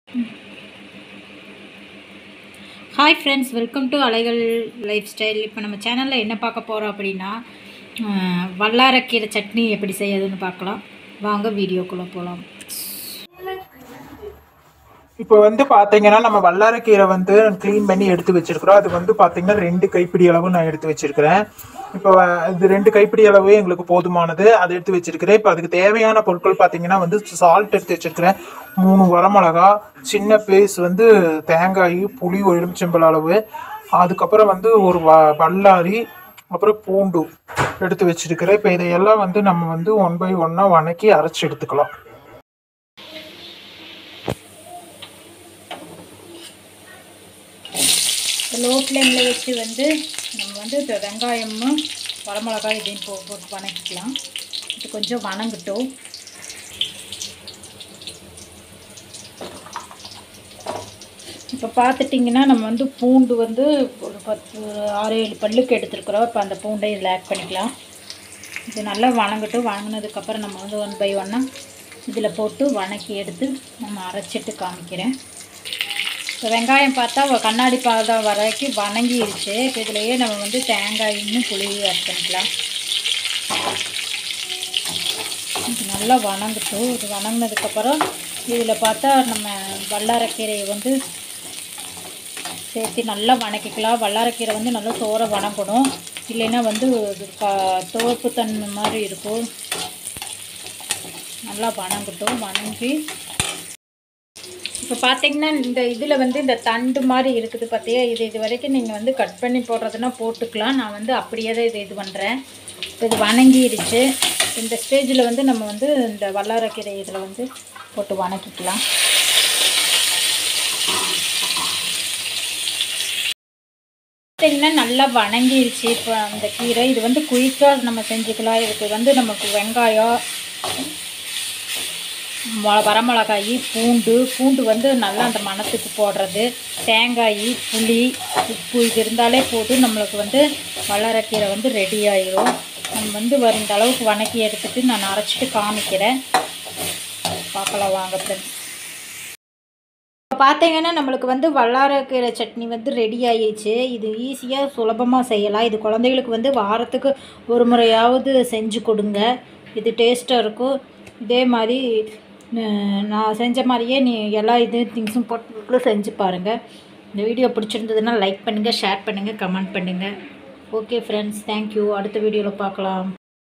Hi friends, welcome to Alaigal life style. இப்போ நம்ம சேனலில் என்ன பார்க்க போகிறோம் அப்படின்னா, வல்லாரக்கீரை சட்னி எப்படி செய்யறதுன்னு பார்க்கலாம். வாங்க வீடியோக்குள்ளே போகலாம். இப்போ பார்த்தீங்கன்னா நம்ம வல்லாரக்கீரை க்ளீன் பண்ணி எடுத்து வச்சிருக்கிறோம். அது பார்த்தீங்கன்னா 2 கைப்பிடி அளவு நான் எடுத்து வச்சிருக்கிறேன். இப்போ இது 2 கைப்பிடி அளவு எங்களுக்கு போதுமானது. அதை எடுத்து வச்சிருக்கிறேன். இப்போ அதுக்கு தேவையான பொருட்கள் பார்த்தீங்கன்னா சால்ட் எடுத்து வச்சிருக்கிறேன், 3 வரமிளகா, சின்ன பீஸ் தேங்காய், புளி ஒரு எலுமிச்சம்பழ அளவு, அதுக்கப்புறம் ஒரு பல்லாரி, அப்புறம் பூண்டு எடுத்து வச்சிருக்கிறேன். இப்போ இதையெல்லாம் நம்ம 1 by 1 வணக்கி அரைச்சி எடுத்துக்கலாம். லோ ஃப்ளேமில் வச்சு நம்ம இப்போ வெங்காயமும் வரமிளகாய் இதையும் போட்டு வணக்கிக்கலாம். இது கொஞ்சம் வணங்கட்டும். இப்போ பார்த்துட்டிங்கன்னா நம்ம பூண்டு ஒரு 6-7 பல்லுக்கு எடுத்துருக்குறோம். இப்போ அந்த பூண்டை இதில் ஆட் பண்ணிக்கலாம். இது நல்லா வணங்கட்டும். வணங்கினதுக்கப்புறம் நம்ம 1 by 1 இதில் போட்டு வணக்கி எடுத்து நம்ம அரைச்சிட்டு காமிக்கிறேன். இப்போ வெங்காயம் பார்த்தா கண்ணாடி பாதம் வரைக்கும் வணங்கிடுச்சு. இப்போ இதுலேயே நம்ம தேங்காயும் புளியும் ஆட் பண்ணிக்கலாம். இது நல்லா வணங்கட்டும். இது வணங்கினதுக்கப்புறம் இதில் பார்த்தா நம்ம வல்லாரக்கீரையை சேர்த்து நல்லா வணக்கிக்கலாம். வல்லாரக்கீரை நல்லா சோறை வணங்கணும், இல்லைன்னா துவப்பு தன்மை மாதிரி இருக்கும். நல்லா வணங்கட்டும். வணங்கி இப்போ பார்த்தீங்கன்னா இந்த இதில் இந்த தண்டு மாதிரி இருக்குது பார்த்தியா, இது வரைக்கும் நீங்கள் கட் பண்ணி போடுறதுன்னா போட்டுக்கலாம். நான் அப்படியே தான் இது பண்ணுறேன். இது வணங்கிடுச்சு. இந்த ஸ்டேஜில் நம்ம இந்த வல்லாரக்கீரை இதில் போட்டு வணக்கிக்கலாம். பார்த்தீங்கன்னா நல்லா வணங்கிடுச்சு. இப்போ அந்த கீரை இது குயிக்காக நம்ம செஞ்சுக்கலாம். இதுக்கு நமக்கு வெங்காயம், வரமிளகாய், பூண்டு நல்லா அந்த மணத்துக்கு போடுறது, தேங்காய், புளி, உப்பு இது இருந்தாலே போதும். நம்மளுக்கு வல்லாரக்கீரை ரெடி ஆயிடும். நம்ம இந்த அளவுக்கு வணக்கி எடுத்துகிட்டு நான் அரைச்சிட்டு காமிக்கிறேன். பார்க்கலாம் வாங்க ஃப்ரெண்ட்ஸ். இப்போ பார்த்தீங்கன்னா நம்மளுக்கு வல்லாரக்கீரை சட்னி ரெடி ஆகிடுச்சு. இது ஈஸியாக சுலபமாக செய்யலாம். இது குழந்தைகளுக்கு வாரத்துக்கு ஒரு முறையாவது செஞ்சு கொடுங்க. இது டேஸ்ட்டாக இருக்கும். இதே மாதிரி நான் செஞ்ச மாதிரியே எல்லா திங்ஸும் போட்டு செஞ்சு பாருங்கள். இந்த வீடியோ பிடிச்சிருந்ததுன்னா லைக் பண்ணுங்கள், ஷேர் பண்ணுங்கள், கமெண்ட் பண்ணுங்கள். Okay friends, thank you. அடுத்த வீடியோவில் பார்க்கலாம்.